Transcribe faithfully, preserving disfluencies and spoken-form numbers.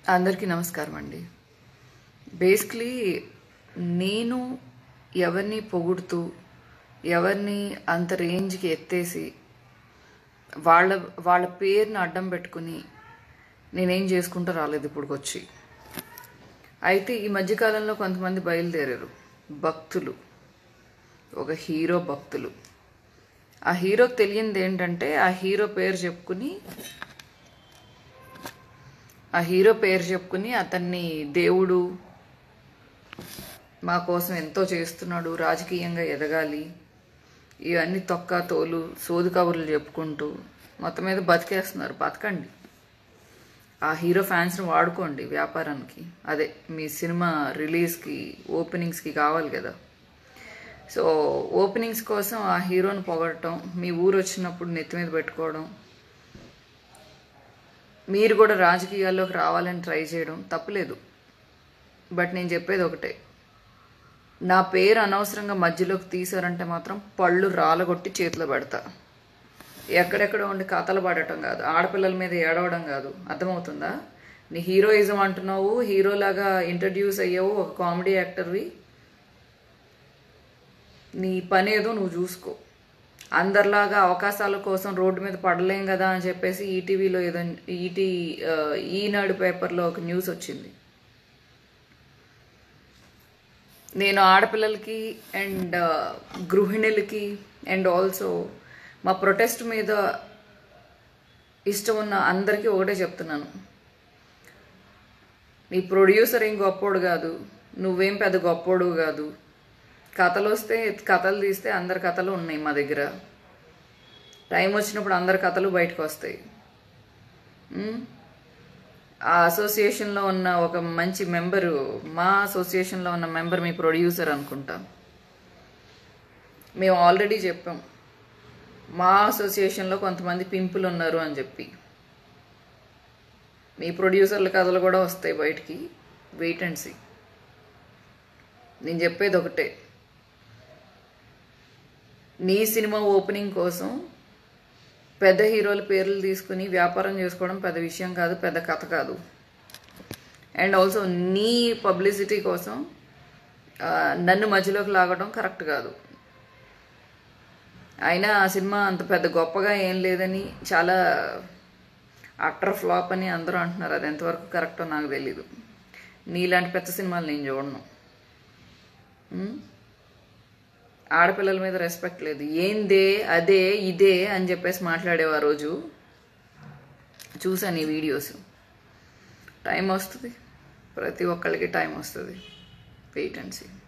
అందరికీ నమస్కారం అండి. బేసిక్లీ నేను ఎవరిని పొగుడుతూ ఎవరిని అంత రేంజ్కి ఎత్తేసి వాళ్ళ వాళ్ళ పేరుని అడ్డం పెట్టుకుని నేనేం చేసుకుంటూ రాలేదు ఇప్పుడుకొచ్చి. అయితే ఈ మధ్యకాలంలో కొంతమంది బయలుదేరారు భక్తులు, ఒక హీరో భక్తులు. ఆ హీరోకి తెలియంది ఏంటంటే ఆ హీరో పేరు చెప్పుకుని ఆ హీరో పేరు చెప్పుకుని అతన్ని దేవుడు, మా కోసం ఎంతో చేస్తున్నాడు, రాజకీయంగా ఎదగాలి, ఇవన్నీ తొక్క తోలు సోది కబుర్లు చెప్పుకుంటూ మొత్తం మీద బతికేస్తున్నారు. బతకండి, ఆ హీరో ఫ్యాన్స్ని వాడుకోండి వ్యాపారానికి. అదే మీ సినిమా రిలీజ్కి ఓపెనింగ్స్కి కావాలి కదా. సో ఓపెనింగ్స్ కోసం ఆ హీరోని పొగడటం, మీ ఊరు వచ్చినప్పుడు నెత్తి మీద పెట్టుకోవడం, మీరు కూడా రాజకీయాల్లోకి రావాలని ట్రై చేయడం తప్పులేదు. బట్ నేను చెప్పేది ఒకటే, నా పేరు అనవసరంగా మధ్యలోకి తీసారంటే మాత్రం పళ్ళు రాలగొట్టి చేతిలో పెడతా. ఎక్కడెక్కడ ఉండి కథలు పడటం కాదు, ఆడపిల్లల మీద ఏడవడం కాదు. అర్థమవుతుందా? నీ హీరోయిజం అంటున్నావు, హీరోలాగా ఇంట్రడ్యూస్ అయ్యావు, ఒక కామెడీ యాక్టర్వి. నీ పని ఏదో నువ్వు చూసుకో. అందరిలాగా అవకాశాల కోసం రోడ్డు మీద పడలేం కదా అని చెప్పేసి ఈటీవీలో ఏదో ఈటీ ఈనాడు పేపర్లో ఒక న్యూస్ వచ్చింది. నేను ఆడపిల్లలకి అండ్ గృహిణులకి అండ్ ఆల్సో మా ప్రొటెస్ట్ మీద ఇష్టం ఉన్న అందరికీ ఒకటే చెప్తున్నాను, నీ ప్రొడ్యూసర్ ఏం గొప్పోడు కాదు, నువ్వేం పెద్ద గొప్పోడు కాదు. కథలు వస్తే కథలు తీస్తే అందరి కథలు ఉన్నాయి మా దగ్గర. టైం వచ్చినప్పుడు అందరి కథలు బయటకు వస్తాయి. ఆ అసోసియేషన్లో ఉన్న ఒక మంచి మెంబరు, మా అసోసియేషన్లో ఉన్న మెంబర్ మీ ప్రొడ్యూసర్ అనుకుంటా. మేము ఆల్రెడీ చెప్పాం మా అసోసియేషన్లో కొంతమంది పింపులు ఉన్నారు అని చెప్పి. మీ ప్రొడ్యూసర్ల కథలు కూడా వస్తాయి బయటికి, వెయిట్ అండ్ సీ. నేను చెప్పేది ఒకటే, నీ సినిమా ఓపెనింగ్ కోసం పెద్ద హీరోల పేర్లు తీసుకుని వ్యాపారం చేసుకోవడం పెద్ద విషయం కాదు, పెద్ద కథ కాదు. అండ్ ఆల్సో నీ పబ్లిసిటీ కోసం నన్ను మధ్యలోకి లాగడం కరెక్ట్ కాదు. అయినా ఆ సినిమా అంత పెద్ద గొప్పగా ఏం లేదని, చాలా అట్టర్ ఫ్లాప్ అని అందరూ అంటున్నారు. అది ఎంతవరకు కరెక్టో నాకు తెలీదు. నీలాంటి పెద్ద సినిమాలు నేను చూడను. ఆడపిల్లల మీద రెస్పెక్ట్ లేదు. ఏందే అదే ఇదే అని చెప్పేసి మాట్లాడేవా ఆ రోజు. చూసాను ఈ వీడియోస్. టైం వస్తుంది, ప్రతి ఒక్కళ్ళకి టైం వస్తుంది. Wait and see.